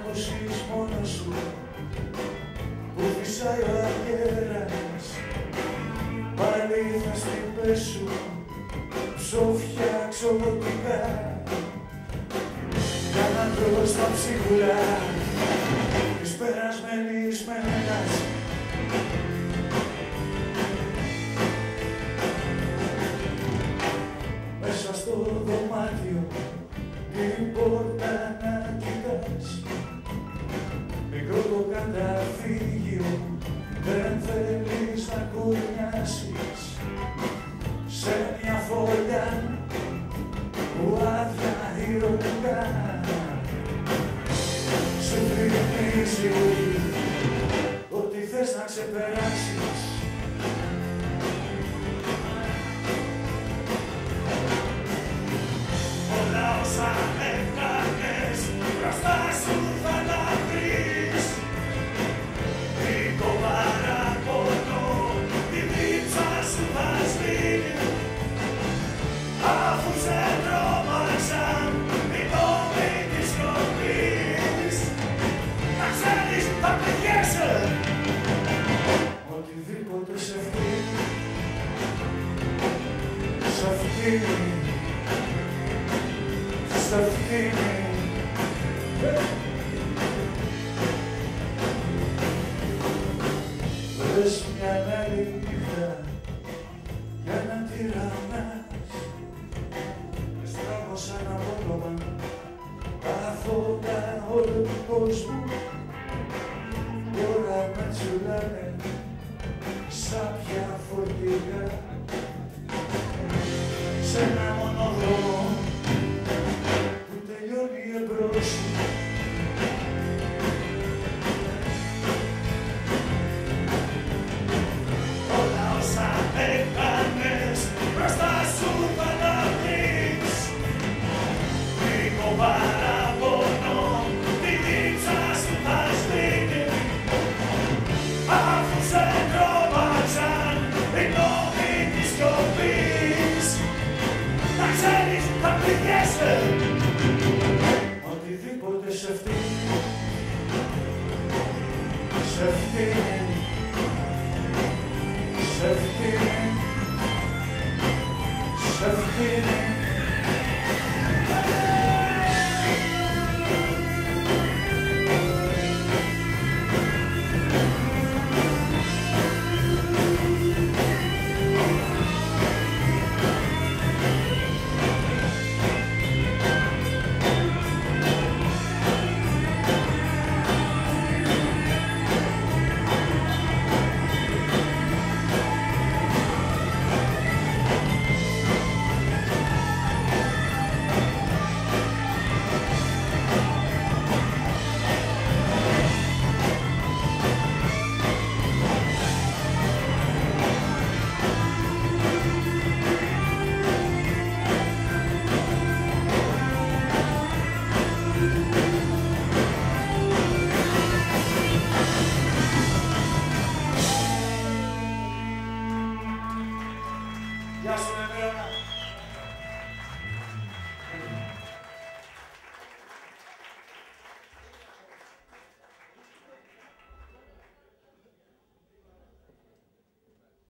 ακούσεις μόνος σου που φυσάει ο αγέρας, πάλι θα στην πέσου ψόφια ξοδοτικά για να τρως τα ψίχουλα της περασμένης μέρας. Μέσα στο δωμάτιο την πόρτα να κοιτάς, μικρό το καταφύγιο, δεν θέλεις να κουρνιάσεις σε μια φωλιά που άδεια ηρωικά σου θυμίζει ότι θες να ξεπεράσεις. Όλα όσα έκανες μπροστά σου θα τα βρεις, λίγο παραπονό τη δίψα σου θα σβήνει, αφού σε τρόμαξαν οι τόμοι της σιωπής. Να ξέρεις θα πληγέσαι οτιδήποτε σε φτύνει, σε φτύνει, σε φτύνει. Βρες μια άλλη νύχτα για να τυραννάς, εστράγωσα ένα απόλωμα τα φώτα όλου του κόσμου, τώρα με τσουλάνε σάπια φορτηγά σε ένα μονοδρόμο που τελειώνει εμπρός. Όλα όσα έκανες μπροστά σου θα τα βρεις, λίγο παραπονό τη δίψα σου θα σβήνει, αφού σε τρόμαξαν οι νόμοι της σιωπής. Να ξέρεις θα πληγέσαι οτιδήποτε σε φτύνει, σε φτύνει, σε φτύνει, σε φτύνει.